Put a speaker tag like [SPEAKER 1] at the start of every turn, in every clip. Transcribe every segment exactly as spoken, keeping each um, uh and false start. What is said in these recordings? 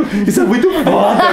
[SPEAKER 1] Isso é muito foda!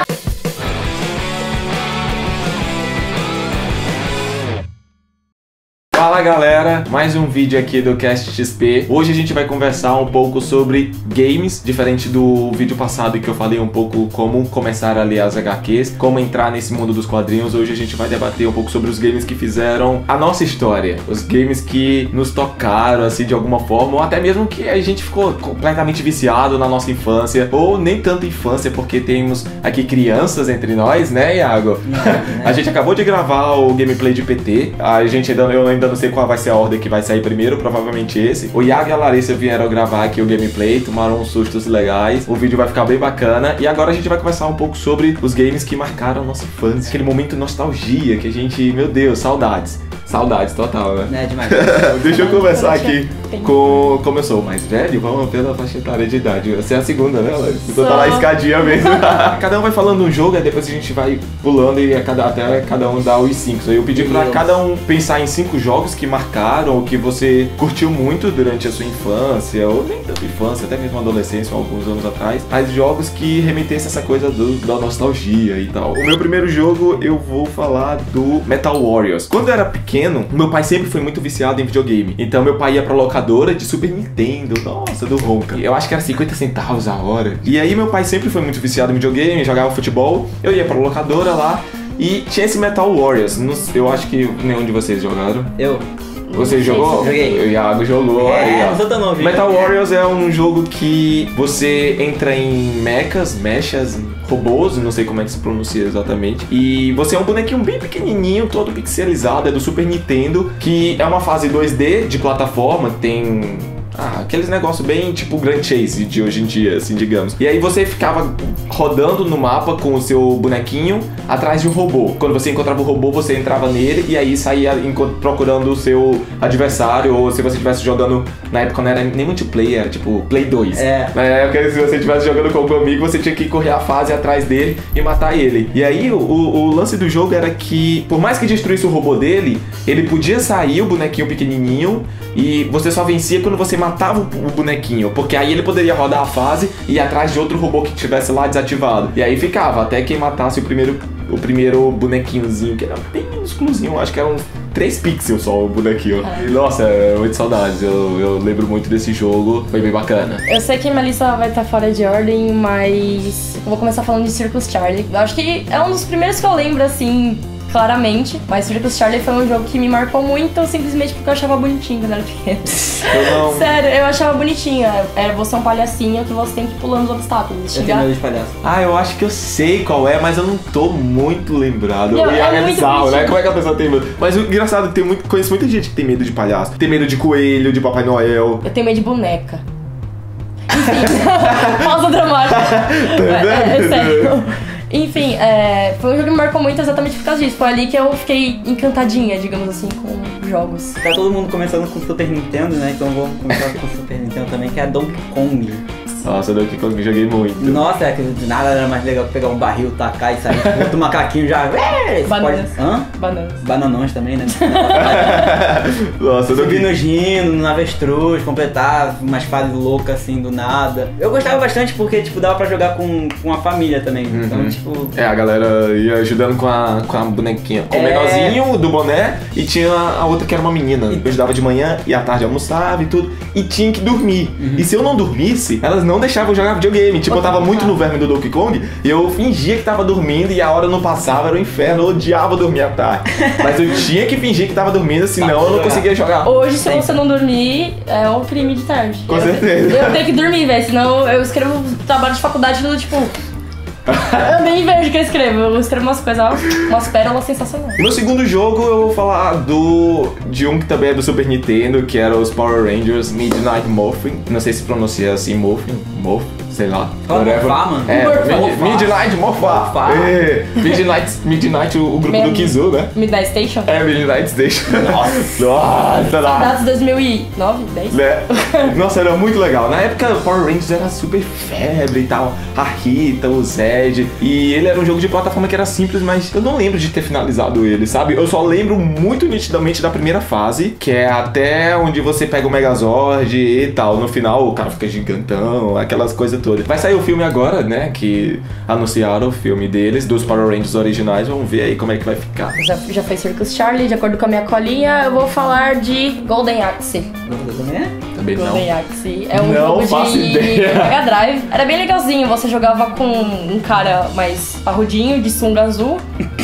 [SPEAKER 1] Fala galera, mais um vídeo aqui do Cast X P. Hoje a gente vai conversar um pouco sobre games, diferente do vídeo passado que eu falei um pouco como começar a ler as H Qs, como entrar nesse mundo dos quadrinhos. Hoje a gente vai debater um pouco sobre os games que fizeram a nossa história, os games que nos tocaram assim de alguma forma, ou até mesmo que a gente ficou completamente viciado na nossa infância, ou nem tanta infância, porque temos aqui crianças entre nós, né, Iago? Não, né? A gente acabou de gravar o gameplay de P T, a gente ainda, eu ainda não sei qual vai ser a ordem que vai sair primeiro, provavelmente esse. O Iago e a Larissa vieram gravar aqui o gameplay, tomaram uns sustos legais, o vídeo vai ficar bem bacana, e agora a gente vai conversar um pouco sobre os games que marcaram a nossa infância, aquele momento de nostalgia que a gente, meu Deus, saudades. Saudades total, né? É demais. Deixa eu começar aqui com... Como eu sou o mais velho, vamos pela faixa etária de idade. Você é a segunda, né, Larissa? Você tá na escadinha mesmo. Cada um vai falando um jogo, e depois a gente vai pulando e a cada, até cada um dá os cinco. Eu pedi pra cada um pensar em cinco jogos que marcaram, ou que você curtiu muito durante a sua infância, ou nem tanto infância, até mesmo adolescência, alguns anos atrás. Mas jogos que remetessem essa coisa do, da nostalgia e tal. O meu primeiro jogo, eu vou falar do Metal Warriors. Quando eu era pequeno, meu pai sempre foi muito viciado em videogame. Então meu pai ia pra locadora de Super Nintendo, nossa, do Ronca. Eu acho que era cinquenta centavos a hora. E aí meu pai sempre foi muito viciado em videogame, jogava futebol. Eu ia pra locadora lá e tinha esse Metal Warriors. Eu acho que nenhum de vocês jogaram.
[SPEAKER 2] Eu.
[SPEAKER 1] Você jogou?
[SPEAKER 2] Joguei.
[SPEAKER 1] O Iago jogou.
[SPEAKER 2] É,
[SPEAKER 1] aí,
[SPEAKER 2] não sou tão novo.
[SPEAKER 1] Metal Warriors é um jogo que você entra em mechas, mechas, robôs, não sei como é que se pronuncia exatamente. E você é um bonequinho bem pequenininho, todo pixelizado, é do Super Nintendo, que é uma fase dois D de plataforma, tem... Ah, aqueles negócios bem tipo Grand Chase de hoje em dia, assim, digamos. E aí você ficava rodando no mapa com o seu bonequinho atrás de um robô. Quando você encontrava o robô, você entrava nele e aí saía procurando o seu adversário. Ou se você estivesse jogando, na época não era nem multiplayer, era tipo Play dois. É. Na época, se você estivesse jogando com algum amigo, você tinha que correr a fase atrás dele e matar ele. E aí o, o lance do jogo era que, por mais que destruísse o robô dele, ele podia sair, o bonequinho pequenininho, e você só vencia quando você matava o bonequinho, porque aí ele poderia rodar a fase e ir atrás de outro robô que estivesse lá desativado. E aí ficava, até quem matasse o primeiro, o primeiro bonequinhozinho, que era bem minúsculozinho, acho que era uns três pixels só o bonequinho. E, nossa, muito saudades, eu, eu lembro muito desse jogo, foi bem bacana.
[SPEAKER 3] Eu sei que minha lista vai estar fora de ordem, mas eu vou começar falando de Circus Charlie. Eu acho que é um dos primeiros que eu lembro, assim... claramente, mas Circus Charlie foi um jogo que me marcou muito, simplesmente porque eu achava bonitinho quando era pequeno.
[SPEAKER 1] Eu não...
[SPEAKER 3] Sério, eu achava bonitinho. É, você é um palhacinho que você tem que ir pulando os obstáculos.
[SPEAKER 2] Eu tenho medo de palhaço.
[SPEAKER 1] Ah, eu acho que eu sei qual é, mas eu não tô muito lembrado.
[SPEAKER 3] Meu,
[SPEAKER 1] e
[SPEAKER 3] é
[SPEAKER 1] é
[SPEAKER 3] muito
[SPEAKER 1] bizarro, né?
[SPEAKER 3] bonitinho.
[SPEAKER 1] Como é que a pessoa tem medo? Mas o engraçado é que tem muito, conheço muita gente que tem medo de palhaço. Tem medo de coelho, de Papai Noel.
[SPEAKER 3] Eu tenho medo de boneca. Enfim, pausa dramática. é, é, é sério. Enfim, é, foi um jogo que me marcou muito exatamente por causa disso. Foi ali que eu fiquei encantadinha, digamos assim, com jogos.
[SPEAKER 2] Tá todo mundo começando com Super Nintendo, né? Então vamos começar com Super Nintendo também, que é a Donkey Kong.
[SPEAKER 1] Nossa, Donkey Kong eu joguei muito.
[SPEAKER 2] Nossa, é que de nada era mais legal pegar um barril, tacar e sair. Outro macaquinho já...
[SPEAKER 3] Bananas.
[SPEAKER 2] Pode... Hã?
[SPEAKER 3] Bananas.
[SPEAKER 2] Bananões também, né?
[SPEAKER 1] Nossa,
[SPEAKER 2] subir nos rinos, no avestruz, completar umas fases loucas assim do nada. Eu gostava bastante porque, tipo, dava pra jogar com, com a família também.
[SPEAKER 1] Uhum.
[SPEAKER 2] Então, tipo...
[SPEAKER 1] É, a galera ia ajudando com a, com a bonequinha. Com o
[SPEAKER 2] É.
[SPEAKER 1] menorzinho do boné e tinha a outra que era uma menina. Eu ajudava de manhã e à tarde almoçava e tudo. E tinha que dormir.
[SPEAKER 2] Uhum.
[SPEAKER 1] E se eu não dormisse, elas não deixavam eu jogar videogame. Tipo, eu tava muito no verme do Donkey Kong e eu fingia que tava dormindo e a hora não passava, era um inferno. Eu odiava dormir à tarde. Mas eu tinha que fingir que tava dormindo, senão eu não conseguia jogar.
[SPEAKER 3] Hoje, se você não dormir, é um crime de tarde.
[SPEAKER 1] Com
[SPEAKER 3] eu,
[SPEAKER 1] certeza.
[SPEAKER 3] Eu tenho que dormir, velho. Senão eu escrevo trabalho de faculdade tudo tipo. Eu nem vejo o que eu escrevo. Eu escrevo umas coisas, umas pérolas sensacionais.
[SPEAKER 1] No segundo jogo eu vou falar do de um que também é do Super Nintendo, que era os Power Rangers Midnight Morphin. Não sei se pronuncia assim, Morphin, Morphin. sei lá.
[SPEAKER 2] Qual Morfar, mano?
[SPEAKER 1] É,
[SPEAKER 3] Morfar.
[SPEAKER 1] Mid- Midnight Morfar.
[SPEAKER 2] Morfar.
[SPEAKER 1] É, Midnight, Midnight, o, o grupo
[SPEAKER 3] Mesmo.
[SPEAKER 1] do Kizu, né?
[SPEAKER 3] Midnight Station?
[SPEAKER 1] É, Midnight Station.
[SPEAKER 2] Nossa.
[SPEAKER 1] Nossa, lá.
[SPEAKER 3] Saudades dois mil e nove, dez?
[SPEAKER 1] Né? Nossa, era muito legal. Na época, Power Rangers era super febre e tal. A Rita, o Zed. E ele era um jogo de plataforma que era simples, mas eu não lembro de ter finalizado ele, sabe? Eu só lembro muito nitidamente da primeira fase, que é até onde você pega o Megazord e tal. No final, o cara fica gigantão, aquelas coisas todo. Vai sair o filme agora, né? Que anunciaram o filme deles, dos Power Rangers originais. Vamos ver aí como é que vai ficar.
[SPEAKER 3] Já, já foi Circus Charlie, de acordo com a minha colinha, eu vou falar de Golden Axe.
[SPEAKER 1] Também não.
[SPEAKER 3] Golden Axe é um
[SPEAKER 1] Não
[SPEAKER 3] jogo
[SPEAKER 1] faço
[SPEAKER 3] de
[SPEAKER 1] ideia.
[SPEAKER 3] Mega Drive. Era bem legalzinho, você jogava com um cara mais parrudinho, de sunga azul.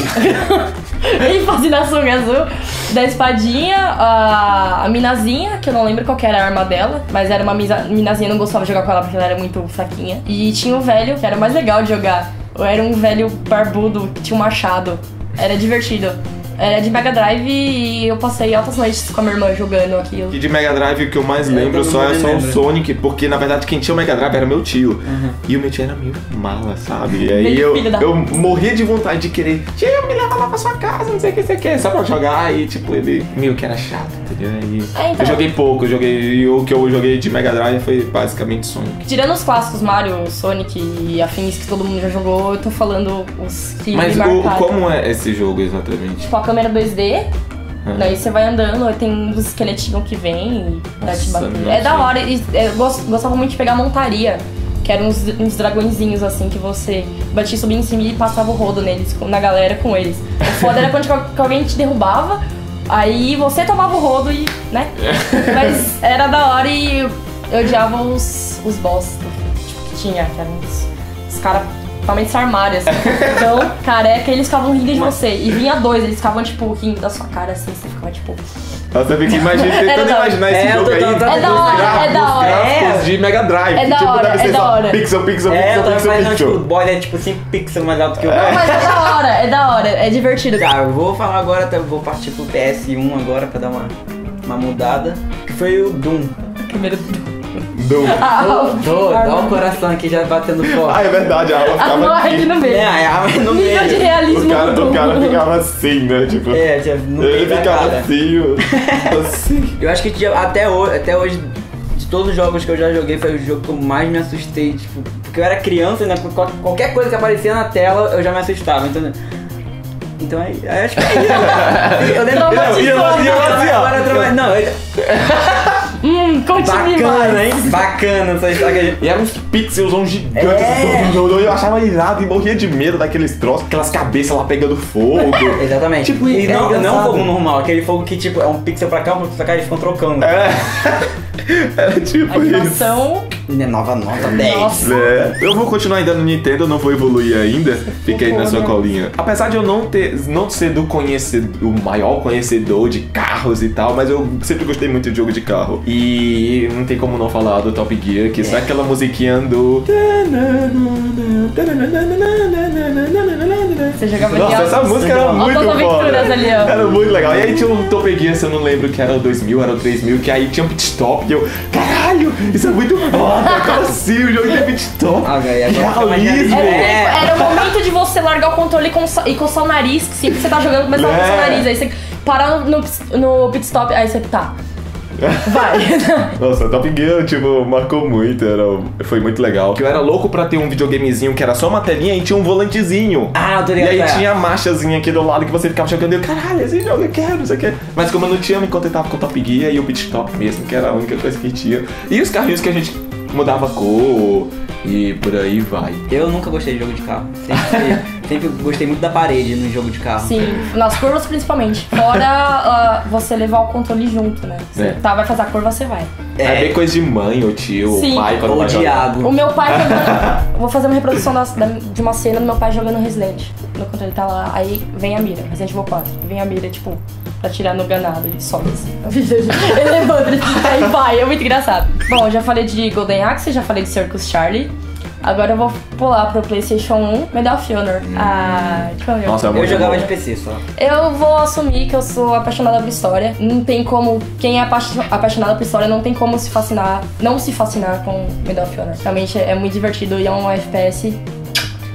[SPEAKER 3] E fazendo a sunga azul. Da espadinha, a, a minazinha, que eu não lembro qual que era a arma dela, mas era uma misa, minazinha, eu não gostava de jogar com ela porque ela era muito fraquinha. E tinha o velho, que era o mais legal de jogar. Eu era um velho barbudo que tinha um machado. Era divertido. Era de Mega Drive e eu passei altas noites com a minha irmã jogando aquilo.
[SPEAKER 1] E de Mega Drive o que eu mais
[SPEAKER 2] Eu
[SPEAKER 1] lembro só é
[SPEAKER 2] também
[SPEAKER 1] só o
[SPEAKER 2] lembro.
[SPEAKER 1] Sonic, porque na verdade quem tinha o Mega Drive era meu tio.
[SPEAKER 2] Uhum.
[SPEAKER 1] E o meu tio era meio mala, sabe? E aí
[SPEAKER 3] Meio
[SPEAKER 1] eu,
[SPEAKER 3] filho da-
[SPEAKER 1] eu morria de vontade de querer, tio, me leva lá pra sua casa, não sei o que você quer, só pra jogar. E tipo, ele meio que era chato, entendeu? Aí
[SPEAKER 3] É, então.
[SPEAKER 1] eu joguei pouco, eu joguei, e o que eu joguei de Mega Drive foi basicamente Sonic.
[SPEAKER 3] Tirando os clássicos Mario, Sonic e afins que todo mundo já jogou, eu tô falando os que
[SPEAKER 1] Mas
[SPEAKER 3] me
[SPEAKER 1] o,
[SPEAKER 3] marcaram.
[SPEAKER 1] como é esse jogo exatamente?
[SPEAKER 3] Tipo, a câmera dois D,
[SPEAKER 1] Ah.
[SPEAKER 3] daí você vai andando, aí tem uns esqueletinhos que vem e tá te
[SPEAKER 1] Nossa,
[SPEAKER 3] batendo.
[SPEAKER 1] não
[SPEAKER 3] É da
[SPEAKER 1] sei.
[SPEAKER 3] hora, e eu gost- gostava muito de pegar montaria, que eram uns, uns dragõezinhos assim, que você batia, subia em cima e passava o rodo neles, com- na galera com eles. O foda era quando tipo, que alguém te derrubava, aí você tomava o rodo e, né? Mas era da hora e eu odiava os, os boss tipo, que tinha, que eram uns, os caras totalmente armários, assim. Então, careca, eles ficavam rindo de você. E vinha dois, eles ficavam, tipo, rindo da sua cara, assim, você ficava, tipo...
[SPEAKER 1] Nossa, eu fiquei imagina,
[SPEAKER 3] Era
[SPEAKER 1] tentando
[SPEAKER 3] da hora.
[SPEAKER 1] imaginar esse
[SPEAKER 2] É, eu
[SPEAKER 1] jogo
[SPEAKER 2] tô
[SPEAKER 1] aí.
[SPEAKER 2] tentando-
[SPEAKER 3] É da hora,
[SPEAKER 1] gráficos,
[SPEAKER 3] é da hora.
[SPEAKER 1] gráficos
[SPEAKER 2] É.
[SPEAKER 1] de Mega Drive.
[SPEAKER 3] É da
[SPEAKER 1] tipo,
[SPEAKER 3] hora,
[SPEAKER 1] deve ser
[SPEAKER 3] é da
[SPEAKER 1] só
[SPEAKER 3] hora.
[SPEAKER 1] pixel, pixel,
[SPEAKER 2] É,
[SPEAKER 1] pixel,
[SPEAKER 2] eu tava
[SPEAKER 1] pixel,
[SPEAKER 2] imaginando, tipo, o
[SPEAKER 1] pixel.
[SPEAKER 2] boy é tipo cinco pixels mais alto que o
[SPEAKER 3] Não, mas é da hora, é da hora, é divertido.
[SPEAKER 2] Tá, eu vou falar agora, até vou partir pro P S um agora pra dar uma, uma mudada. Que foi o Doom.
[SPEAKER 3] Primeiro...
[SPEAKER 1] Doom.
[SPEAKER 3] Ah,
[SPEAKER 2] Tô, dá
[SPEAKER 3] ah,
[SPEAKER 2] o coração aqui já batendo forte.
[SPEAKER 1] Ah, é verdade, a arma
[SPEAKER 3] Ah,
[SPEAKER 1] ficava
[SPEAKER 3] não, aqui
[SPEAKER 1] aqui.
[SPEAKER 3] no meio.
[SPEAKER 2] É, a arma no
[SPEAKER 3] Nível de
[SPEAKER 2] meio.
[SPEAKER 3] realismo
[SPEAKER 1] O cara,
[SPEAKER 3] do
[SPEAKER 1] o cara
[SPEAKER 3] Doom.
[SPEAKER 1] ficava assim, né? Tipo,
[SPEAKER 2] É, já no
[SPEAKER 1] ele
[SPEAKER 2] meio da
[SPEAKER 1] ficava
[SPEAKER 2] cara.
[SPEAKER 1] assim, ó, assim.
[SPEAKER 2] Eu acho que tinha- até hoje, até hoje, de todos os jogos que eu já joguei, foi o jogo que eu mais me assustei, tipo, porque eu era criança e né, qual- qualquer coisa que aparecia na tela eu já me assustava, então... Então é, eu acho que é isso. Eu lembro...
[SPEAKER 3] Traumatizou.
[SPEAKER 1] E ela- e ela assim, ó.
[SPEAKER 2] Agora, trauma- Não, eu-
[SPEAKER 3] Hum, continue
[SPEAKER 2] bacana,
[SPEAKER 3] mais.
[SPEAKER 2] hein? Bacana essa história.
[SPEAKER 1] E eram uns pixels um gigantes.
[SPEAKER 2] É.
[SPEAKER 1] Eu achava irado e morria de medo daqueles troços, aquelas cabeças lá pegando fogo.
[SPEAKER 2] Exatamente.
[SPEAKER 1] Tipo,
[SPEAKER 2] e
[SPEAKER 1] é
[SPEAKER 2] não, não
[SPEAKER 1] engraçado.
[SPEAKER 2] fogo normal, aquele fogo que tipo é um pixel pra cá, um pixel pra cá e eles ficam trocando.
[SPEAKER 1] É. Era tipo isso.
[SPEAKER 3] Animação...
[SPEAKER 2] É nova nota dez.
[SPEAKER 3] Nossa.
[SPEAKER 1] É, eu vou continuar ainda no Nintendo, eu não vou evoluir ainda. Fica aí na sua
[SPEAKER 3] Foda.
[SPEAKER 1] colinha. Apesar de eu não ter, não ser do conhecedor, o maior conhecedor de carros e tal, mas eu sempre gostei muito de jogo de carro. E não tem como não falar do Top Gear, que só aquela musiquinha do.
[SPEAKER 3] Você jogava
[SPEAKER 1] Nossa,
[SPEAKER 3] de
[SPEAKER 1] essa
[SPEAKER 3] altos-
[SPEAKER 1] música era muito
[SPEAKER 3] altas
[SPEAKER 1] foda.
[SPEAKER 3] aventuras ali, ó.
[SPEAKER 1] Era muito legal. E aí tinha um Top Gear, se eu não lembro que era o dois mil, era o três mil, que aí tinha um pit stop. E eu, caralho, isso é muito foda. Como assim o jogo tem pit stop?
[SPEAKER 2] Ah, velho, agora fica mais
[SPEAKER 1] Realismo.
[SPEAKER 2] realista.
[SPEAKER 3] Era, era o momento de você largar o controle e, consa- e coçar o nariz, que sempre que você tá jogando começa a
[SPEAKER 1] É.
[SPEAKER 3] coçar o nariz, aí você parar no, no pit stop, aí você tá. Vai.
[SPEAKER 1] Nossa, Top Gear, tipo, marcou muito, era, foi muito legal. Que eu era louco pra ter um videogamezinho que era só uma telinha e tinha um volantezinho.
[SPEAKER 2] Ah, eu tô
[SPEAKER 1] E
[SPEAKER 2] ligado.
[SPEAKER 1] aí
[SPEAKER 2] é.
[SPEAKER 1] tinha a marchazinha aqui do lado que você ficava jogando e eu, caralho, esse jogo eu quero, não sei o que. Mas como eu não tinha, eu me contentava com o Top Gear e o Pit Stop mesmo, que era a única coisa que tinha. E os carrinhos que a gente mudava a cor e por aí vai.
[SPEAKER 2] Eu nunca gostei de jogo de carro. Sempre, sempre gostei muito da parede no jogo de carro.
[SPEAKER 3] Sim, nas curvas principalmente. Fora ah, você levar o controle junto, né? Você
[SPEAKER 1] É.
[SPEAKER 3] tá, vai fazer a curva, você vai.
[SPEAKER 1] É, bem coisa de mãe ou tio,
[SPEAKER 3] Sim.
[SPEAKER 1] ou pai quando
[SPEAKER 2] Ou
[SPEAKER 1] vai jogar.
[SPEAKER 2] diabo.
[SPEAKER 3] O meu pai jogando. Vou fazer uma reprodução da- da- de uma cena do meu pai jogando Resident. No controle tá lá, aí vem a mira, Resident Evil quatro. Vem a mira, tipo, pra tirar no ganado, ele sobe assim. Ele levanta, ele aí vai, é muito engraçado. Bom, eu já falei de Golden Axe, já falei de Circus Charlie. Agora eu vou pular pro PlayStation um, Medal of Honor. Ah, como eu.
[SPEAKER 1] Nossa, é
[SPEAKER 2] Eu
[SPEAKER 1] muito
[SPEAKER 2] jogava
[SPEAKER 1] bom.
[SPEAKER 2] de P C só.
[SPEAKER 3] Eu vou assumir que eu sou apaixonada por história. Não tem como. Quem é apa- apaixonado por história não tem como se fascinar. Não se fascinar com Medal of Honor. Realmente é muito divertido e é um F P S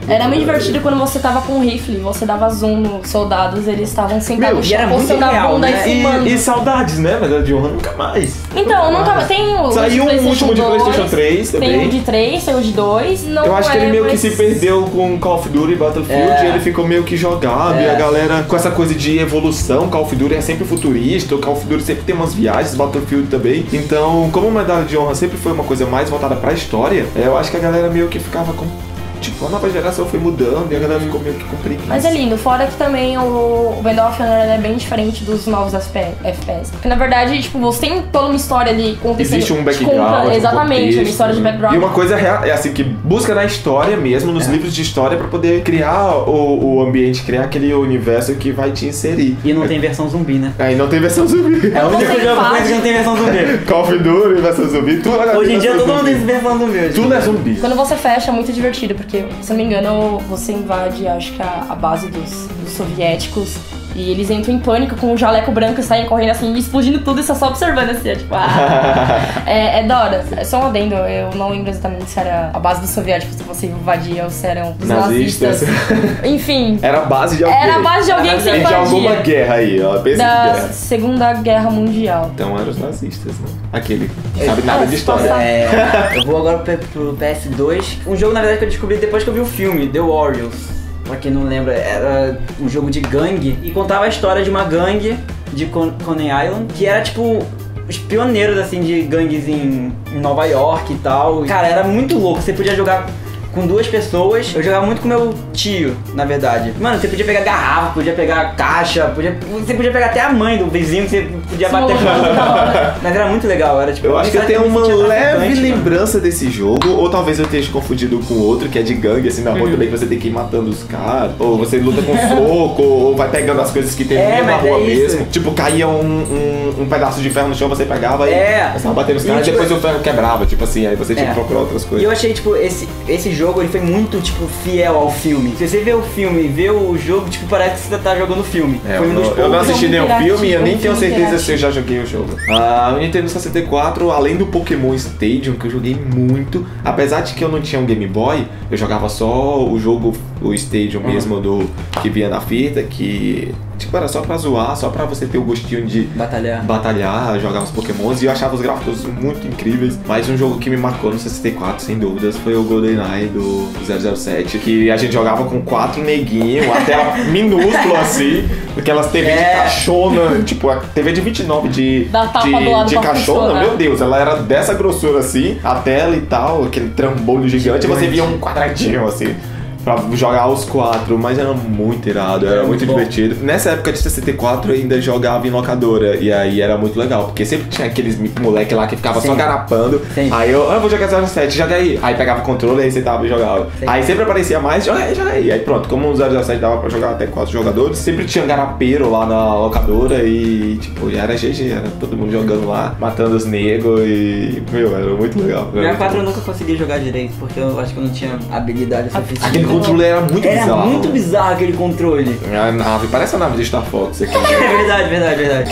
[SPEAKER 3] Era muito divertido quando você tava com um rifle, você dava zoom nos soldados, eles estavam sentados
[SPEAKER 1] Meu,
[SPEAKER 3] no
[SPEAKER 2] e era
[SPEAKER 3] chão,
[SPEAKER 2] muito
[SPEAKER 3] coçando a
[SPEAKER 2] real,
[SPEAKER 3] bunda
[SPEAKER 2] né?
[SPEAKER 3] e fumando.
[SPEAKER 1] E, e saudades, né? Mas a de honra nunca mais.
[SPEAKER 3] Então, não tava. Tem o.
[SPEAKER 1] Saiu
[SPEAKER 3] de
[SPEAKER 1] um último de
[SPEAKER 3] dois,
[SPEAKER 1] PlayStation três também.
[SPEAKER 3] Tem o de três, tem o de dois. Não
[SPEAKER 1] Eu acho que
[SPEAKER 3] é,
[SPEAKER 1] ele meio
[SPEAKER 3] mas...
[SPEAKER 1] que se perdeu com Call of Duty e Battlefield,
[SPEAKER 2] É.
[SPEAKER 1] e ele ficou meio que jogado,
[SPEAKER 2] É.
[SPEAKER 1] e a galera com essa coisa de evolução, Call of Duty é sempre futurista, o Call of Duty sempre tem umas viagens, Battlefield também. Então, como a medalha de honra sempre foi uma coisa mais voltada pra história, eu acho que a galera meio que ficava com... Tipo, a nova geração foi mudando e a galera ficou meio que com preguiça.
[SPEAKER 3] Mas é lindo, fora que também o Medal of Honor é bem diferente dos novos F P S. Porque na verdade, tipo, você tem toda uma história ali acontecendo.
[SPEAKER 1] Existe um
[SPEAKER 3] te
[SPEAKER 1] background,
[SPEAKER 3] conta-
[SPEAKER 1] um
[SPEAKER 3] Exatamente,
[SPEAKER 1] contexto,
[SPEAKER 3] uma história de
[SPEAKER 1] né?
[SPEAKER 3] background.
[SPEAKER 1] E uma coisa real, é assim, que busca na história mesmo, nos
[SPEAKER 2] É.
[SPEAKER 1] livros de história, pra poder criar o, o ambiente, criar aquele universo que vai te inserir.
[SPEAKER 2] E não tem versão zumbi, né?
[SPEAKER 1] Aí não tem versão zumbi.
[SPEAKER 2] É o único
[SPEAKER 3] Você
[SPEAKER 2] jogo
[SPEAKER 3] faz-
[SPEAKER 2] que não tem versão zumbi.
[SPEAKER 1] Call of Duty, versão zumbi, tudo é
[SPEAKER 2] Hoje em dia
[SPEAKER 1] versão
[SPEAKER 2] todo mundo
[SPEAKER 1] zumbi.
[SPEAKER 2] tem versão zumbi. hoje.
[SPEAKER 1] Tudo é zumbi.
[SPEAKER 3] Quando você fecha é muito divertido, porque, se eu não me engano, você invade, acho que a, a base dos, dos soviéticos. E eles entram em pânico com um jaleco branco e saem correndo assim, explodindo tudo e só só observando assim, é tipo, ah. é, é da hora. É só um adendo, eu não lembro exatamente se era a base dos soviéticos que você invadia ou se eram os
[SPEAKER 1] Nazistas.
[SPEAKER 3] nazistas. Enfim,
[SPEAKER 1] Era a base de alguém.
[SPEAKER 3] era a base de alguém que você
[SPEAKER 1] E de alguma
[SPEAKER 3] invadia.
[SPEAKER 1] guerra aí, ó. Pensa
[SPEAKER 3] Da
[SPEAKER 1] de guerra.
[SPEAKER 3] Segunda Guerra Mundial.
[SPEAKER 1] Então eram os nazistas, né? Aquele que não sabe nada
[SPEAKER 3] É,
[SPEAKER 1] de história.
[SPEAKER 3] passar.
[SPEAKER 2] É, eu vou agora pro, pro P S dois. Um jogo, na verdade, que eu descobri depois que eu vi o filme, The Warriors. Pra quem não lembra, era um jogo de gangue. E contava a história de uma gangue de Con- Coney Island, que era tipo os pioneiros assim de gangues em, em Nova York e tal. Cara, era muito louco. Você podia jogar com duas pessoas. Eu jogava muito com meu tio, na verdade. Mano, você podia pegar garrafa, podia pegar caixa, podia, você podia pegar até a mãe do vizinho que você podia bater com ela. Mas era muito legal, era tipo...
[SPEAKER 1] Eu acho que eu tenho
[SPEAKER 2] me
[SPEAKER 1] uma
[SPEAKER 2] sentia
[SPEAKER 1] leve
[SPEAKER 2] traficante, mano.
[SPEAKER 1] lembrança desse jogo, ou talvez eu esteja confundido com outro que é de gangue, assim, na rua também, que você tem que ir matando os caras, ou você luta com soco, ou vai pegando as coisas que tem
[SPEAKER 2] É,
[SPEAKER 1] no meio da
[SPEAKER 2] mas
[SPEAKER 1] rua
[SPEAKER 2] é isso.
[SPEAKER 1] mesmo. Tipo, caía um, um, um pedaço de ferro no chão, você pegava
[SPEAKER 2] É.
[SPEAKER 1] e começava a bater nos
[SPEAKER 2] E,
[SPEAKER 1] caras, e
[SPEAKER 2] tipo,
[SPEAKER 1] depois o ferro quebrava, tipo assim, aí você tinha
[SPEAKER 2] É.
[SPEAKER 1] que procurar outras
[SPEAKER 2] E
[SPEAKER 1] coisas.
[SPEAKER 2] eu achei, tipo, esse, esse jogo, ele foi muito, tipo, fiel ao filme. Se você vê o filme e vê o jogo, tipo, parece que você tá jogando o filme.
[SPEAKER 1] É,
[SPEAKER 2] foi
[SPEAKER 1] eu,
[SPEAKER 2] um
[SPEAKER 1] não,
[SPEAKER 2] dos
[SPEAKER 1] eu não
[SPEAKER 2] poucos-
[SPEAKER 1] assisti nenhum
[SPEAKER 3] interativo,
[SPEAKER 1] filme e eu nem
[SPEAKER 3] um
[SPEAKER 1] tenho
[SPEAKER 3] filme
[SPEAKER 1] certeza se eu
[SPEAKER 3] interativo.
[SPEAKER 1] já joguei o jogo. Ah, o Nintendo sessenta e quatro, além do Pokémon Stadium, que eu joguei muito, apesar de que eu não tinha um Game Boy, eu jogava só o jogo, o Stadium
[SPEAKER 2] Uhum.
[SPEAKER 1] mesmo, do que vinha na fita, que tipo, era só pra zoar, só pra você ter o gostinho de
[SPEAKER 2] Batalhar.
[SPEAKER 1] batalhar, jogar os Pokémons, e eu achava os gráficos muito incríveis. Mas um jogo que me marcou no sessenta e quatro, sem dúvidas, foi o GoldenEye do zero zero sete, que a gente jogava com quatro neguinhos, a tela minúscula assim, aquelas T V de
[SPEAKER 2] É.
[SPEAKER 1] caixona, tipo, a T V de vinte e nove de,
[SPEAKER 3] Dá tapa
[SPEAKER 1] de,
[SPEAKER 3] do lado
[SPEAKER 1] de
[SPEAKER 3] pra
[SPEAKER 1] caixona,
[SPEAKER 3] funcionar.
[SPEAKER 1] meu Deus, ela era dessa grossura assim, a tela e tal, aquele trambolho gigante, e você via um quadradinho assim. Pra jogar os quatro, mas era muito irado, era,
[SPEAKER 2] Era
[SPEAKER 1] muito
[SPEAKER 2] muito bom.
[SPEAKER 1] divertido. Nessa época de sessenta e quatro eu ainda jogava em locadora, e aí era muito legal, porque sempre tinha aqueles moleque lá que ficava só
[SPEAKER 2] Sim.
[SPEAKER 1] garapando.
[SPEAKER 2] Sim.
[SPEAKER 1] Aí eu, ah, eu vou jogar zero zero sete, joga aí. Aí pegava o controle, aí sentava e jogava.
[SPEAKER 2] Sim.
[SPEAKER 1] Aí sempre aparecia mais, joga aí, joga aí. Aí pronto, como o zero zero sete dava pra jogar até quatro jogadores, sempre tinha garapeiro lá na locadora e, tipo, já era G G, era todo mundo jogando lá, matando os negros e, meu, era muito legal. Era
[SPEAKER 2] Minha
[SPEAKER 1] muito
[SPEAKER 2] quatro eu
[SPEAKER 1] bom.
[SPEAKER 2] nunca consegui jogar direito, porque eu acho que eu não tinha habilidade suficiente.
[SPEAKER 1] Aquele controle era muito
[SPEAKER 2] Era
[SPEAKER 1] bizarro.
[SPEAKER 2] muito bizarro aquele controle.
[SPEAKER 1] A nave, parece a nave de Star Fox aqui.
[SPEAKER 2] É verdade, verdade, verdade.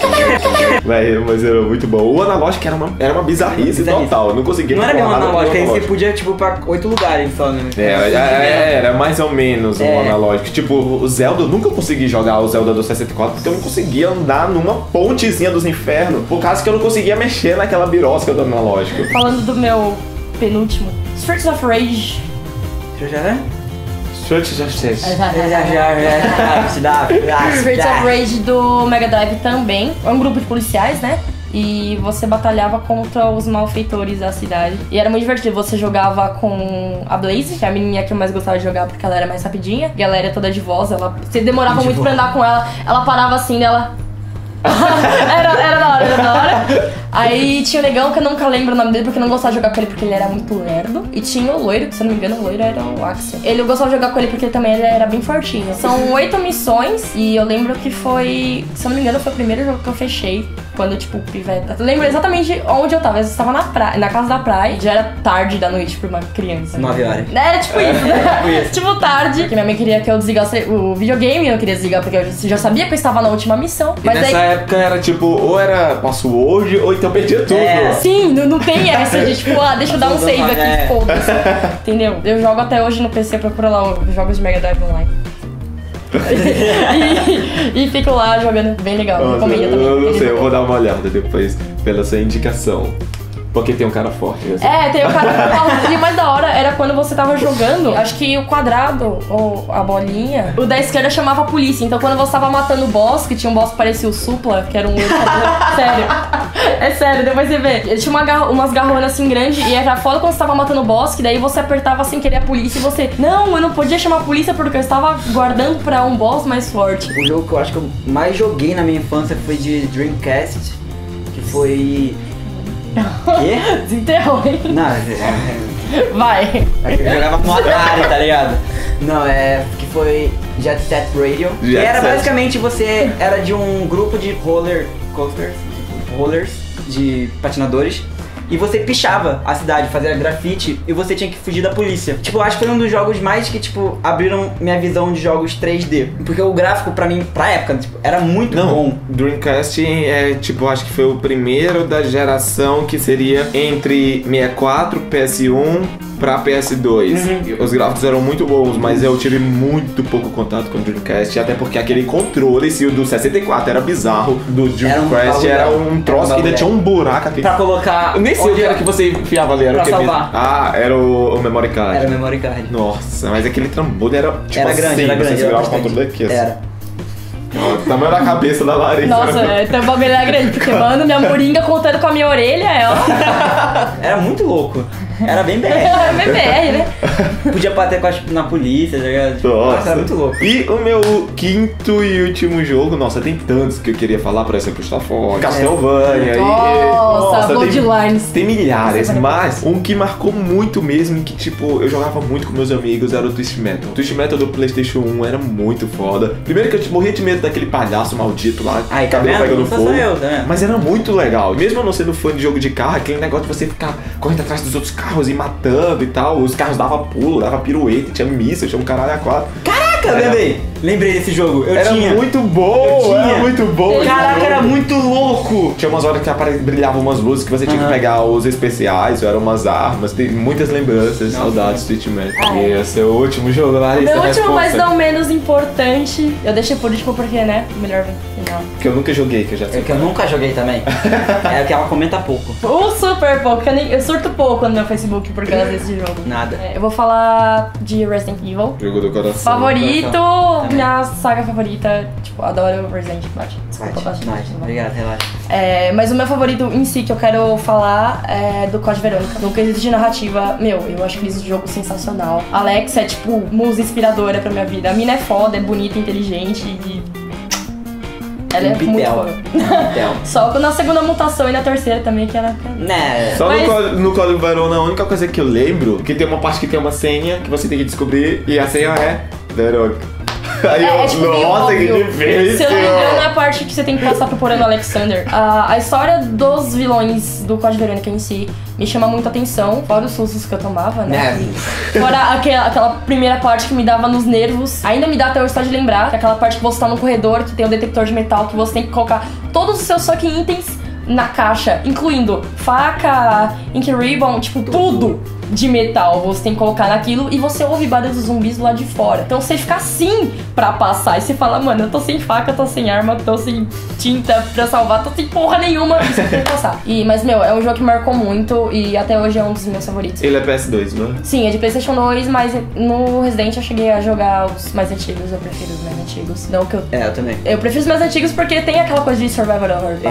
[SPEAKER 1] Véi, mas era muito bom. O analógico era uma, era uma bizarrice,
[SPEAKER 2] Bizarrice.
[SPEAKER 1] total. Eu não conseguia
[SPEAKER 2] Não era bem um
[SPEAKER 1] falar nada do
[SPEAKER 2] analógico, aí você
[SPEAKER 1] analógico.
[SPEAKER 2] podia, tipo, pra oito lugares só, né?
[SPEAKER 1] Era, era, era mais ou menos um
[SPEAKER 2] É.
[SPEAKER 1] analógico. Tipo, o Zelda, eu nunca consegui jogar o Zelda do sessenta e quatro, porque eu não conseguia andar numa pontezinha dos infernos, por causa que eu não conseguia mexer naquela birosca do analógico.
[SPEAKER 3] Falando do meu penúltimo, Streets of Rage.
[SPEAKER 2] Já já, né?
[SPEAKER 1] Streets of Rage.
[SPEAKER 2] Já já, já. Se dá.
[SPEAKER 3] Streets of Rage do Mega Drive também. É um grupo de policiais, né? E você batalhava contra os malfeitores da cidade. E era muito divertido. Você jogava com a Blaze, que é a menininha que eu mais gostava de jogar porque ela era mais rapidinha. E ela era toda de voz. Ela, você demorava
[SPEAKER 2] De
[SPEAKER 3] muito
[SPEAKER 2] voz.
[SPEAKER 3] pra andar com ela. Ela parava assim, ela... era, era da hora, era da hora. Aí tinha o negão, que eu nunca lembro o nome dele, porque eu não gostava de jogar com ele porque ele era muito lerdo. E tinha o loiro, que se eu não me engano o loiro era o Axel. Ele, eu gostava de jogar com ele porque ele também ele era bem fortinho. São oito missões e eu lembro que foi, se eu não me engano, foi o primeiro jogo que eu fechei. Quando, tipo, piveta. Eu lembro exatamente onde eu tava. Eu estava na praia, na casa da praia. Já era tarde da noite pra uma criança.
[SPEAKER 2] Nove horas.
[SPEAKER 3] Era tipo isso, né?
[SPEAKER 2] tipo isso.
[SPEAKER 3] Tipo tarde. Que minha mãe queria que eu desligasse o videogame. Eu não queria desligar porque eu já sabia que eu estava na última missão.
[SPEAKER 1] E
[SPEAKER 3] Mas
[SPEAKER 1] nessa
[SPEAKER 3] aí...
[SPEAKER 1] época era tipo, ou era password, ou então então perdia tudo.
[SPEAKER 2] É.
[SPEAKER 3] Sim, não, não tem essa de tipo, ah, deixa eu dar um save aqui,
[SPEAKER 2] É.
[SPEAKER 3] foda-se. Entendeu? Eu jogo até hoje no P C, procura lá os jogos de Mega Drive Online. e, e fico lá jogando, bem legal.
[SPEAKER 1] Nossa,
[SPEAKER 3] Recomendo
[SPEAKER 1] eu,
[SPEAKER 3] também.
[SPEAKER 1] eu não
[SPEAKER 3] Ele
[SPEAKER 1] sei, eu
[SPEAKER 3] jogou.
[SPEAKER 1] vou dar uma olhada depois pela sua indicação. Porque tem um cara forte. Assim.
[SPEAKER 3] É, tem o cara. E o mais da hora era quando você tava jogando, acho que o quadrado, ou a bolinha, o da esquerda chamava a polícia. Então quando você tava matando o boss, que tinha um boss que parecia o Supla, que era um loiro. Sério. É sério, depois você vê. Ele tinha uma garra, umas garronas assim grandes e era foda quando você tava matando o boss, que daí você apertava sem querer a polícia e você. Não, eu não podia chamar a polícia porque eu estava guardando pra um boss mais forte.
[SPEAKER 2] O jogo que eu acho que eu mais joguei na minha infância foi de Dreamcast, que foi... Quê?
[SPEAKER 3] Desenterrou, hein?
[SPEAKER 2] Não, é-
[SPEAKER 3] Vai.
[SPEAKER 2] eu jogava no Atari, tá ligado? Não, é... que foi Jet Set Radio.
[SPEAKER 1] Jet
[SPEAKER 2] que era
[SPEAKER 1] Set.
[SPEAKER 2] basicamente você... Era de um grupo de roller coasters, rollers, de patinadores. E você pichava a cidade, fazia grafite e você tinha que fugir da polícia. Tipo, eu acho que foi um dos jogos mais que, tipo, abriram minha visão de jogos três D. Porque o gráfico, pra mim, pra época, tipo, era muito
[SPEAKER 1] Não,
[SPEAKER 2] bom.
[SPEAKER 1] Dreamcast é tipo, acho que foi o primeiro da geração que seria entre sessenta e quatro, P S um pra P S dois.
[SPEAKER 2] Uhum.
[SPEAKER 1] Os gráficos eram muito bons, mas eu tive muito pouco contato com o Dreamcast, até porque aquele controle, esse do sessenta e quatro era bizarro, do Dreamcast
[SPEAKER 2] Era
[SPEAKER 1] era
[SPEAKER 2] um
[SPEAKER 1] um,
[SPEAKER 2] bagulho,
[SPEAKER 1] troço que ainda
[SPEAKER 2] era
[SPEAKER 1] tinha um buraco aqui.
[SPEAKER 2] Pra colocar...
[SPEAKER 1] Eu nem sei o
[SPEAKER 2] onde
[SPEAKER 1] que era que você enfiava ali, era
[SPEAKER 2] Pra
[SPEAKER 1] o que
[SPEAKER 2] salvar.
[SPEAKER 1] mesmo? Ah, era o, o memory card.
[SPEAKER 2] Era memory card.
[SPEAKER 1] Nossa, mas aquele trambolho era tipo
[SPEAKER 2] Era
[SPEAKER 1] assim,
[SPEAKER 2] grande, era
[SPEAKER 1] você
[SPEAKER 2] grande.
[SPEAKER 1] segurava
[SPEAKER 2] era
[SPEAKER 1] o controle
[SPEAKER 2] bastante.
[SPEAKER 1] daqui, assim.
[SPEAKER 2] Era.
[SPEAKER 1] Ó, o tamanho da cabeça da Larissa.
[SPEAKER 3] Nossa, então o bagulho era grande, porque, mano, minha moringa contando com a minha orelha, ela.
[SPEAKER 2] Era muito louco. Era bem B R.
[SPEAKER 3] É B B R, né?
[SPEAKER 2] Podia bater com as, na polícia, tá ligado? Tipo,
[SPEAKER 1] Nossa,
[SPEAKER 2] era muito louco.
[SPEAKER 1] E o meu quinto e último jogo, nossa, tem tantos que eu queria falar, por exemplo, Star Fox, Castlevania. e-
[SPEAKER 3] Nossa,
[SPEAKER 1] tem,
[SPEAKER 3] Bloodlines.
[SPEAKER 1] tem milhares,
[SPEAKER 3] Nossa,
[SPEAKER 1] mas um que marcou muito mesmo, que tipo, eu jogava muito com meus amigos, era o Twist Metal. O Twist Metal do PlayStation um era muito foda. Primeiro que eu morria de medo daquele palhaço maldito lá,
[SPEAKER 2] Aí, tá
[SPEAKER 1] cabelo
[SPEAKER 2] vendo?
[SPEAKER 1] pegando
[SPEAKER 2] Não sou
[SPEAKER 1] fogo.
[SPEAKER 2] eu, tá vendo?
[SPEAKER 1] Mas era muito legal. Mesmo eu não sendo fã de jogo de carro, aquele negócio de você ficar correndo atrás dos outros carros e matando e tal. Os carros davam pulo, davam pirueta, tinha míssil, tinha um caralho a quatro.
[SPEAKER 2] Caraca,
[SPEAKER 1] Era-
[SPEAKER 2] lembrei. Lembrei desse jogo. Eu
[SPEAKER 1] Era
[SPEAKER 2] tinha.
[SPEAKER 1] muito bom,
[SPEAKER 2] Eu tinha.
[SPEAKER 1] era muito bom. esse
[SPEAKER 2] Caraca,
[SPEAKER 1] jogo.
[SPEAKER 2] era muito louco.
[SPEAKER 1] Tinha umas horas que apare- brilhavam umas luzes que você tinha
[SPEAKER 2] Aham.
[SPEAKER 1] que pegar os especiais, ou eram umas armas. Tem muitas lembranças,
[SPEAKER 2] Nossa.
[SPEAKER 1] saudades do Street Metal.
[SPEAKER 3] Ah,
[SPEAKER 1] E
[SPEAKER 3] é.
[SPEAKER 1] esse é o último jogo, Larissa.
[SPEAKER 3] Meu último, mas
[SPEAKER 1] responsa.
[SPEAKER 3] não menos importante. Eu deixei por último porque, né? Melhor vem final.
[SPEAKER 1] Que eu nunca joguei, que eu já
[SPEAKER 2] É
[SPEAKER 1] sei.
[SPEAKER 2] que eu nunca joguei também. É que ela comenta pouco.
[SPEAKER 3] O super pouco, que eu, nem, eu surto pouco no meu Facebook por causa desse jogo.
[SPEAKER 2] Nada.
[SPEAKER 3] É, eu vou falar de Resident Evil.
[SPEAKER 1] Jogo do coração.
[SPEAKER 3] Favorito,
[SPEAKER 2] Também.
[SPEAKER 3] minha saga favorita, tipo, adoro Resident Evil. Desculpa,
[SPEAKER 2] Bate,
[SPEAKER 3] bastante.
[SPEAKER 2] bate. Obrigado, relaxa.
[SPEAKER 3] É, mas o meu favorito em si que eu quero falar é do Code Verônica. No quesito de narrativa, meu, eu acho que esse jogo sensacional. Alex é tipo musa inspiradora pra minha vida. A mina é foda, é bonita, inteligente e. Ela é
[SPEAKER 2] Um
[SPEAKER 3] muito
[SPEAKER 2] pitel.
[SPEAKER 3] foda.
[SPEAKER 2] Um pitel.
[SPEAKER 3] Só na segunda mutação e na terceira também, que era.
[SPEAKER 2] Né?
[SPEAKER 1] Só
[SPEAKER 3] Mas-
[SPEAKER 1] no, código, no Código Verona, a única coisa que eu lembro, que tem uma parte que tem uma senha que você tem que descobrir, e a senha é Verônica. Aí
[SPEAKER 3] É,
[SPEAKER 1] eu,
[SPEAKER 3] é tipo meio
[SPEAKER 1] nossa, que
[SPEAKER 3] óbvio.
[SPEAKER 1] difícil!
[SPEAKER 3] Se eu não me engano, é a parte que você tem que passar pro Porano Alexander. A, a história dos vilões do Code Verônica em si me chama muita atenção, fora os sustos que eu tomava, né?
[SPEAKER 2] É.
[SPEAKER 3] Fora aquela, aquela primeira parte que me dava nos nervos. Ainda me dá até hoje só de lembrar, que é aquela parte que você tá no corredor, que tem o detector de metal, que você tem que colocar todos os seus fucking itens na caixa, incluindo faca, ink ribbon, tipo, tudo de metal você tem que colocar naquilo e você ouve barulho dos zumbis do lado de fora. Então você fica assim pra passar e você fala, mano, eu tô sem faca, tô sem arma, tô sem tinta pra salvar, tô sem porra nenhuma e você tem que passar. E, mas, meu, é um jogo que marcou muito e até hoje é um dos meus favoritos.
[SPEAKER 1] Ele é P S dois, não é?
[SPEAKER 3] Sim, é de PlayStation dois, mas no Resident eu cheguei a jogar os mais antigos, eu prefiro os mais antigos. Não que eu...
[SPEAKER 2] É, eu também.
[SPEAKER 3] Eu prefiro os mais antigos porque tem aquela coisa de survival horror, tá?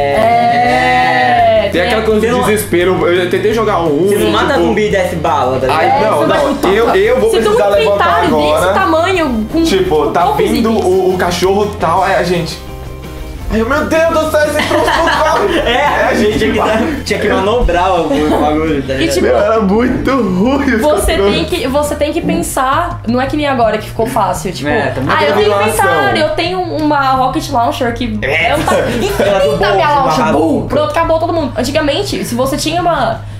[SPEAKER 2] É.
[SPEAKER 3] É,
[SPEAKER 1] Tem aquela coisa de
[SPEAKER 2] Você não-
[SPEAKER 1] desespero, eu tentei jogar um.
[SPEAKER 2] Você não mata
[SPEAKER 1] tipo,
[SPEAKER 2] zumbi e desce bala, tá
[SPEAKER 1] Ai,
[SPEAKER 2] ligado?
[SPEAKER 1] não,
[SPEAKER 3] você vai
[SPEAKER 1] não,
[SPEAKER 3] com
[SPEAKER 1] eu- eu vou
[SPEAKER 3] você tem um
[SPEAKER 1] precisar levantar
[SPEAKER 3] inventário
[SPEAKER 1] agora.
[SPEAKER 3] desse tamanho, com
[SPEAKER 1] Tipo,
[SPEAKER 3] com
[SPEAKER 1] tá
[SPEAKER 3] poucos
[SPEAKER 1] vindo
[SPEAKER 3] itens.
[SPEAKER 1] o, o cachorro e tal, aí a gente. Ai, meu Deus do céu, esse troço não corre!
[SPEAKER 2] É, a gente tinha que, dar, tinha que manobrar o o bagulho, tá
[SPEAKER 3] E
[SPEAKER 2] ligado?
[SPEAKER 3] tipo,
[SPEAKER 1] Meu, era muito ruim os
[SPEAKER 3] Você
[SPEAKER 1] controles.
[SPEAKER 3] tem, que, você tem que pensar, não é que nem agora que ficou fácil, tipo,
[SPEAKER 2] É, tá muito
[SPEAKER 3] ah, eu tenho
[SPEAKER 1] revelação.
[SPEAKER 3] inventário, eu tenho uma Rocket Launcher que
[SPEAKER 1] É.
[SPEAKER 3] é um ta...
[SPEAKER 2] Ela do
[SPEAKER 3] infinita minha
[SPEAKER 2] bolso,
[SPEAKER 3] launcher,
[SPEAKER 2] barra
[SPEAKER 3] bum,
[SPEAKER 2] boca.
[SPEAKER 3] pronto, acabou todo mundo. Antigamente, se você tinha uma,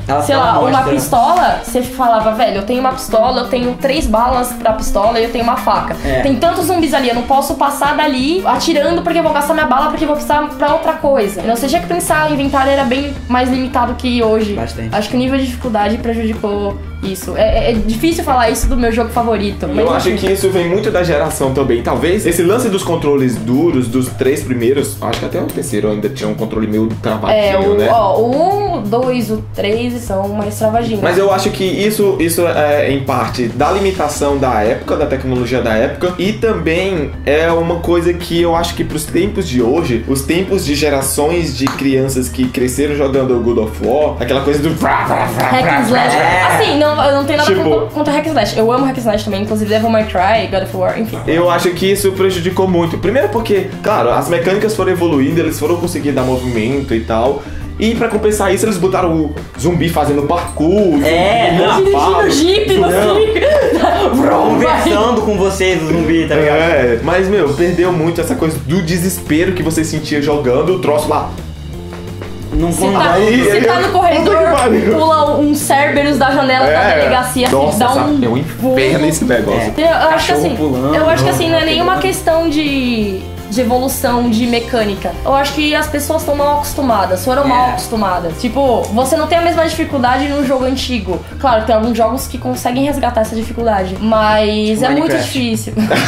[SPEAKER 2] Ela
[SPEAKER 3] sei
[SPEAKER 2] só
[SPEAKER 3] lá, uma
[SPEAKER 2] mostra.
[SPEAKER 3] pistola, você falava, velho, eu tenho uma pistola, eu tenho três balas pra pistola e eu tenho uma faca.
[SPEAKER 2] É.
[SPEAKER 3] Tem tantos zumbis ali, eu não posso passar dali atirando porque eu vou gastar minha bala, porque eu vou precisar pra outra coisa. Então você tinha que pensar, o inventário era bem mais limitado que hoje.
[SPEAKER 2] Bastante.
[SPEAKER 3] Acho que o nível de dificuldade prejudicou isso. É, é difícil falar isso do meu jogo favorito. Mas
[SPEAKER 1] Eu acho
[SPEAKER 3] enfim.
[SPEAKER 1] que isso vem muito da geração também. Talvez esse lance dos controles duros, dos três primeiros, acho que até o terceiro ainda tinha um controle meio travadinho,
[SPEAKER 3] É, o,
[SPEAKER 1] né?
[SPEAKER 3] ó, o um, o dois, o três são mais travadinhos.
[SPEAKER 1] Mas eu acho que isso, isso é em parte da limitação da época, da tecnologia da época, e também é uma coisa que eu acho que pros tempos de hoje, os tempos de gerações de crianças que cresceram jogando God of War, aquela coisa do
[SPEAKER 3] Hack and Slash.
[SPEAKER 2] É.
[SPEAKER 3] Assim, não, eu não tenho nada
[SPEAKER 1] Tipo-
[SPEAKER 3] contra, contra Hack and Slash. Eu amo Hack and Slash também, inclusive Devil May Cry, God of War, enfim.
[SPEAKER 1] Eu acho que isso prejudicou muito. Primeiro porque, claro, as mecânicas foram evoluindo, eles foram conseguir dar movimento e tal. E pra compensar isso, eles botaram o zumbi fazendo parkour,
[SPEAKER 2] É,
[SPEAKER 1] zumbi
[SPEAKER 2] não,
[SPEAKER 3] Dirigindo
[SPEAKER 1] rapado,
[SPEAKER 3] Jeep,
[SPEAKER 1] não.
[SPEAKER 3] assim. Vrum, vai.
[SPEAKER 2] Conversando com vocês, o zumbi, tá ligado?
[SPEAKER 1] É, mas meu, perdeu muito essa coisa do desespero que você sentia jogando o troço lá.
[SPEAKER 2] Não
[SPEAKER 3] Você
[SPEAKER 2] vou
[SPEAKER 3] tá,
[SPEAKER 1] Aí,
[SPEAKER 3] você tá
[SPEAKER 1] aí,
[SPEAKER 3] no
[SPEAKER 1] puta
[SPEAKER 3] corredor,
[SPEAKER 1] que pariu.
[SPEAKER 3] pula um Cerberus da janela da delegacia, assim,
[SPEAKER 1] Nossa,
[SPEAKER 3] dá um...
[SPEAKER 1] sabe, é um inferno esse negócio.
[SPEAKER 3] Eu acho que
[SPEAKER 2] Cachorro
[SPEAKER 3] assim,
[SPEAKER 2] pulando.
[SPEAKER 3] eu acho que assim, não é nenhuma questão de, de evolução de mecânica. Eu acho que as pessoas estão mal acostumadas, foram
[SPEAKER 2] É.
[SPEAKER 3] mal acostumadas. Tipo, você não tem a mesma dificuldade num jogo antigo. Claro, tem alguns jogos que conseguem resgatar essa dificuldade, mas é muito
[SPEAKER 2] Minecraft.
[SPEAKER 3] difícil.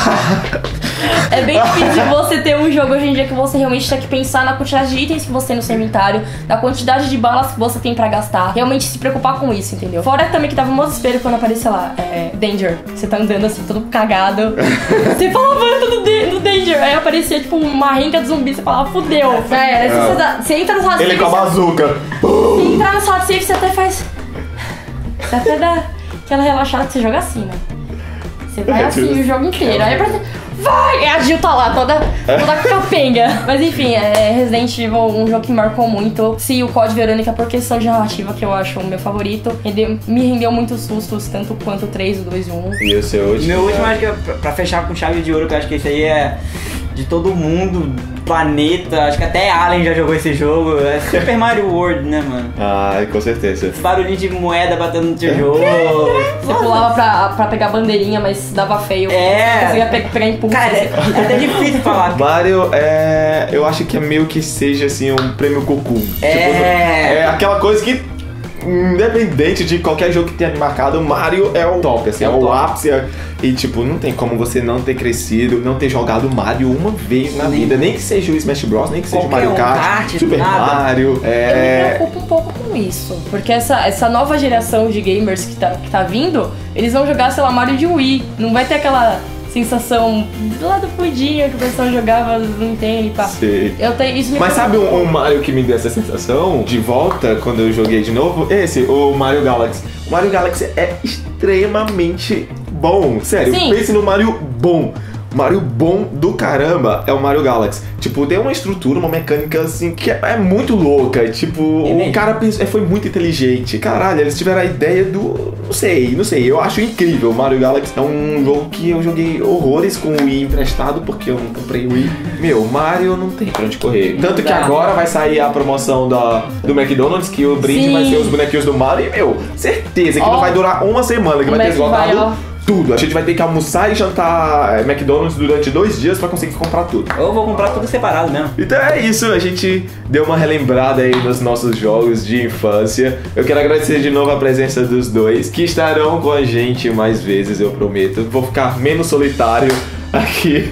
[SPEAKER 3] É bem difícil você ter um jogo hoje em dia que você realmente tem que pensar na quantidade de itens que você tem no seu inventário, na quantidade de balas que você tem pra gastar, realmente se preocupar com isso, entendeu? Fora também que dava um desespero quando aparecia lá, é, Danger. Você tá andando assim, todo cagado. Você falava do, do Danger, aí aparecia tipo uma rinca de zumbi, você falava, fudeu. É, você, dá- você entra no sala de
[SPEAKER 1] Ele
[SPEAKER 3] save,
[SPEAKER 1] com a
[SPEAKER 3] você-
[SPEAKER 1] bazuca.
[SPEAKER 3] você entrar no sala de save, você até faz. Você até dá aquela relaxada que você joga assim, né? Você vai assim o jogo inteiro. Aí pra vai! E a Jill tá lá, toda, toda capenga. Mas enfim, é Resident Evil, um jogo que me marcou muito. Sim, o Code Verônica por questão de narrativa, que eu acho o meu favorito. Rendeu- me rendeu muitos sustos, tanto quanto o três, o dois e o um.
[SPEAKER 1] E o seu último?
[SPEAKER 2] Meu último, acho que é pra, pra fechar com chave de ouro, que eu acho que esse aí é de todo mundo, do planeta. Acho que até Alien já jogou esse jogo. É Super Mario World, né, mano?
[SPEAKER 1] Ah, com certeza.
[SPEAKER 2] Esse barulhinho de moeda batendo no tijolo.
[SPEAKER 3] Você pulava pra, pra pegar bandeirinha, mas dava feio.
[SPEAKER 2] É.
[SPEAKER 3] Você conseguia pe- pegar impulso.
[SPEAKER 2] Cara, é, é até difícil falar.
[SPEAKER 1] Mario é. Eu acho que é meio que seja assim um prêmio Goku.
[SPEAKER 2] É.
[SPEAKER 1] Tipo, é aquela coisa que, independente de qualquer jogo que tenha marcado, Mario é o top, assim, é,
[SPEAKER 2] É o
[SPEAKER 1] o
[SPEAKER 2] top.
[SPEAKER 1] ápice. é- E tipo, não tem como você não ter crescido, não ter jogado Mario uma vez na
[SPEAKER 2] Nem-
[SPEAKER 1] vida. Nem que seja o Smash Bros, nem que seja o
[SPEAKER 2] Qualquer
[SPEAKER 1] Mario
[SPEAKER 2] um,
[SPEAKER 1] Kart,
[SPEAKER 2] kart,
[SPEAKER 1] Super
[SPEAKER 2] nada.
[SPEAKER 1] Mario.
[SPEAKER 3] Eu me
[SPEAKER 1] É.
[SPEAKER 3] preocupo um pouco com isso. Porque essa, essa nova geração de gamers que tá, que tá vindo, eles vão jogar, sei lá, Mario de Wii. Não vai ter aquela sensação do lado fluidinho que o pessoal jogava no Nintendo e pá.
[SPEAKER 1] Sei.
[SPEAKER 3] Eu tenho, isso me
[SPEAKER 1] Mas sabe
[SPEAKER 3] preocupa
[SPEAKER 1] um, um Mario que me deu essa sensação de volta quando eu joguei de novo? Esse, o Mario Galaxy. O Mario Galaxy é extremamente bom. Sério,
[SPEAKER 3] Sim.
[SPEAKER 1] pense no Mario bom. Mario bom do caramba é o Mario Galaxy. Tipo, tem uma estrutura, uma mecânica assim que é, é muito louca. Tipo, o
[SPEAKER 2] mesmo.
[SPEAKER 1] cara pensou, é, foi muito inteligente. Caralho, eles tiveram a ideia do. Não sei, não sei. Eu acho incrível. O Mario Galaxy é um jogo que eu joguei horrores com o Wii emprestado, porque eu não comprei o Wii. Meu, Mario não tem pra onde correr. Tanto que
[SPEAKER 2] Dá.
[SPEAKER 1] agora vai sair a promoção da, do McDonald's, que o brinde
[SPEAKER 3] Sim.
[SPEAKER 1] vai ser os bonequinhos do Mario. E, meu, certeza que
[SPEAKER 3] Ó,
[SPEAKER 1] não vai durar uma semana, que
[SPEAKER 3] o
[SPEAKER 1] vai ter
[SPEAKER 3] Mac vai,
[SPEAKER 1] esgotado
[SPEAKER 3] ó.
[SPEAKER 1] tudo. A gente vai ter que almoçar e jantar é, McDonald's durante dois dias pra conseguir comprar tudo.
[SPEAKER 2] Eu vou comprar tudo separado mesmo.
[SPEAKER 1] Então é isso, a gente deu uma relembrada aí nos nossos jogos de infância. Eu quero agradecer de novo a presença dos dois, que estarão com a gente mais vezes, eu prometo. Vou ficar menos solitário aqui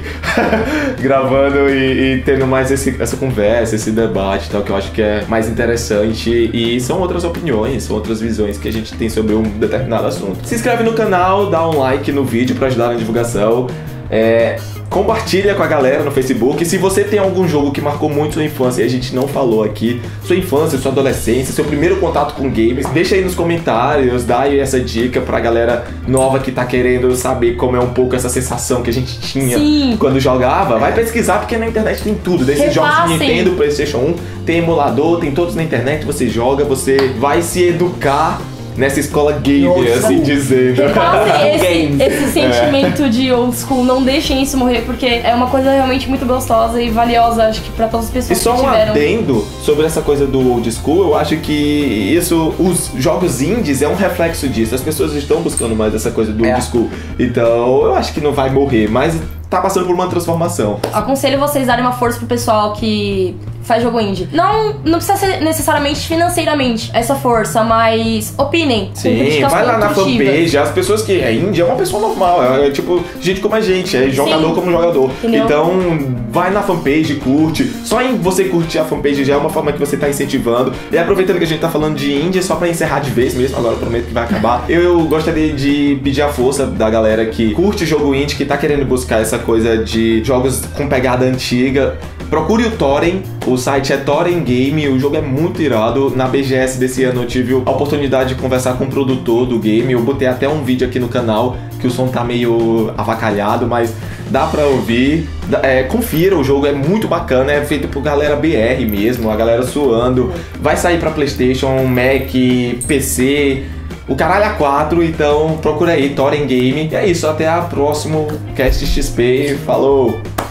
[SPEAKER 1] gravando e, e tendo mais esse, essa conversa, esse debate e tal, que eu acho que é mais interessante. E são outras opiniões, são outras visões que a gente tem sobre um determinado assunto. Se inscreve no canal, dá um like no vídeo pra ajudar na divulgação. É, compartilha com a galera no Facebook. Se você tem algum jogo que marcou muito sua infância e a gente não falou aqui, sua infância, sua adolescência, seu primeiro contato com games, deixa aí nos comentários, dá aí essa dica pra galera nova que tá querendo saber como é um pouco essa sensação que a gente tinha
[SPEAKER 3] Sim.
[SPEAKER 1] quando jogava. Vai pesquisar, porque na internet tem tudo, desses jogos de
[SPEAKER 3] Repassem.
[SPEAKER 1] Nintendo, PlayStation um, tem emulador, tem todos na internet, você joga, você vai se educar nessa escola gamer,
[SPEAKER 2] Nossa.
[SPEAKER 1] assim dizendo.
[SPEAKER 3] Então, assim, esse,
[SPEAKER 2] Games.
[SPEAKER 3] esse sentimento de old school, não deixem isso morrer, porque é uma coisa realmente muito gostosa e valiosa, acho que pra todas as
[SPEAKER 1] E
[SPEAKER 3] pessoas
[SPEAKER 1] só
[SPEAKER 3] que
[SPEAKER 1] um
[SPEAKER 3] tiveram.
[SPEAKER 1] adendo sobre essa coisa do old school, eu acho que isso, os jogos indies é um reflexo disso. As pessoas estão buscando mais essa coisa do
[SPEAKER 2] É.
[SPEAKER 1] old school. Então, eu acho que não vai morrer, mas tá passando por uma transformação.
[SPEAKER 3] Aconselho vocês darem uma força pro pessoal que faz jogo indie. Não, não precisa ser necessariamente financeiramente essa força, mas opinem. com
[SPEAKER 1] Sim,
[SPEAKER 3] críticas
[SPEAKER 1] vai lá na
[SPEAKER 3] construtivas.
[SPEAKER 1] fanpage. As pessoas que é indie é uma pessoa normal, é, é tipo gente como a gente, é jogador
[SPEAKER 3] Sim.
[SPEAKER 1] como jogador.
[SPEAKER 3] Entendeu?
[SPEAKER 1] Então, vai na fanpage, curte. Só em você curtir a fanpage já é uma forma que você tá incentivando. E aproveitando que a gente tá falando de indie, só pra encerrar de vez mesmo, agora eu prometo que vai acabar. Eu gostaria de pedir a força da galera que curte jogo indie, que tá querendo buscar essa coisa de jogos com pegada antiga. Procure o Thorin, o site é Thorin Game, o jogo é muito irado. Na B G S desse ano eu tive a oportunidade de conversar com o produtor do game, eu botei até um vídeo aqui no canal, que o som tá meio avacalhado, mas dá pra ouvir. É, confira, o jogo é muito bacana, é feito por galera B R mesmo, a galera suando. Vai sair pra PlayStation, Mac, P C, o caralho a quatro, então procura aí, Thorin Game. E é isso, até a próximo Cast X P, falou!